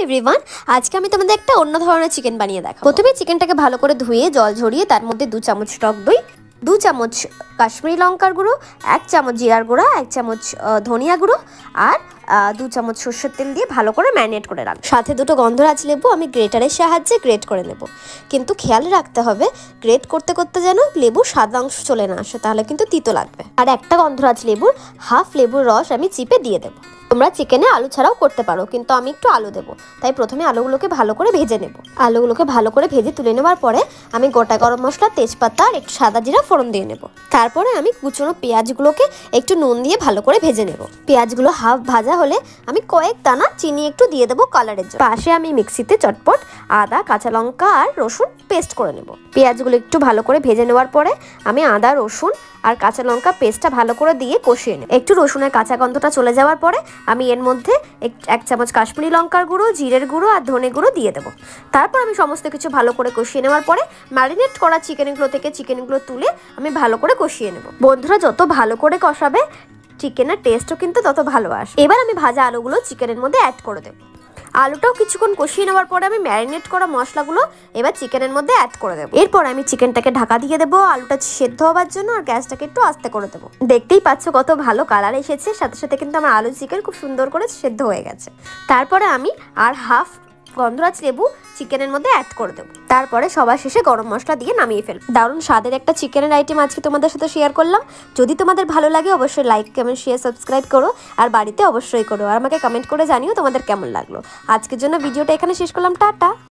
Everyone, আজকে আমি তোমাদের একটা অন্য ধরনের চিকেন বানিয়ে দেখাবো। প্রথমে চিকেনটাকে ভালো করে ধুয়ে জল ঝরিয়ে তার মধ্যে 2 চামচ টক দই, 2 চামচ কাশ্মীরি লঙ্কার গুঁড়ো, 1 চামচ জিরার গুঁড়ো, 1 চামচ ধনিয়া গুঁড়ো আর 2 চামচ সর্ষের তেল দিয়ে ভালো করে ম্যারিনেট করে রাখবো। সাথে 2টো গন্ধরাজ লেবু আমি গ্রেটারের সাহায্যে গ্রেট করে নেব। কিন্তু খেয়াল রাখতে হবে গ্রেট করতে করতে যেন লেবুর সাদা অংশ চলে না আসে, তাহলে কিন্তু তিতো লাগবে। আর একটা গন্ধরাজ লেবুর হাফ লেবুর রস আমি চিপে দিয়ে দেবো। তোমরা চিকেনে আলু ছাড়াও করতে পারো, কিন্তু আমি একটু আলু দেবো, তাই প্রথমে আলুগুলোকে ভালো করে ভেজে নেব। আলুগুলোকে ভালো করে ভেজে তুলে নেওয়ার পরে আমি গোটা গরম মশলা, তেজপাতা আর একটু সাদা জিরা ফোড়ন দিয়ে নেব। তারপরে আমি কুচনো পেঁয়াজগুলোকে একটু নুন দিয়ে ভালো করে ভেজে নেব। পেঁয়াজগুলো হাফ ভাজা হলে আমি কয়েক দানা চিনি একটু দিয়ে দেবো কালারের জন্য। পাশে আমি মিক্সিতে চটপট আদা, কাঁচা লঙ্কা আর রসুন পেস্ট করে নেব। পেঁয়াজগুলো একটু ভালো করে ভেজে নেওয়ার পরে আমি আদা, রসুন আর কাঁচা লঙ্কা পেস্টটা ভালো করে দিয়ে কষিয়ে নেব। একটু রসুনের কাঁচা গন্ধটা চলে যাওয়ার পরে আমি এর মধ্যে 1 চামচ কাশ্মীরি লঙ্কার গুঁড়ো, জিরের গুঁড়ো আর ধনে গুঁড়ো দিয়ে দেবো। তারপর আমি সমস্ত কিছু ভালো করে কষিয়ে নেওয়ার পরে ম্যারিনেট করা চিকেনগুলো থেকে চিকেনগুলো তুলে আমি ভালো করে কষিয়ে নেব। বন্ধুরা, যত ভালো করে কষাবে চিকেনের টেস্টও কিন্তু তত ভালো আসে। এবার আমি ভাজা আলুগুলো চিকেনের মধ্যে অ্যাড করে দেবো। আলুটাও কিছুক্ষণ কষিয়ে নেওয়ার পরে আমি ম্যারিনেট করা মশলাগুলো এবার চিকেনের মধ্যে অ্যাড করে দেবো। এরপর আমি চিকেনটাকে ঢাকা দিয়ে দেবো আলুটা সেদ্ধ হওয়ার জন্য, আর গ্যাসটাকে একটু আস্তে করে দেবো। দেখতেই পাচ্ছ কত ভালো কালার এসেছে, সাথে সাথে কিন্তু আমার আলু চিকেন খুব সুন্দর করে সেদ্ধ হয়ে গেছে। তারপরে আমি আর হাফ গন্ধরাজ লেবু চিকেনের মধ্যে অ্যাড করে দেবো। তারপরে সবার শেষে গরম মশলা দিয়ে নামিয়ে ফেলবো। দারুণ স্বাদের একটা চিকেনের আইটেম আজকে তোমাদের সাথে শেয়ার করলাম। যদি তোমাদের ভালো লাগে অবশ্যই লাইক, কমেন্ট, শেয়ার, সাবস্ক্রাইব করো, আর বাড়িতে অবশ্যই করো, আর আমাকে কমেন্ট করে জানিও তোমাদের কেমন লাগলো। আজকের জন্য ভিডিওটা এখানে শেষ করলাম। টাটা।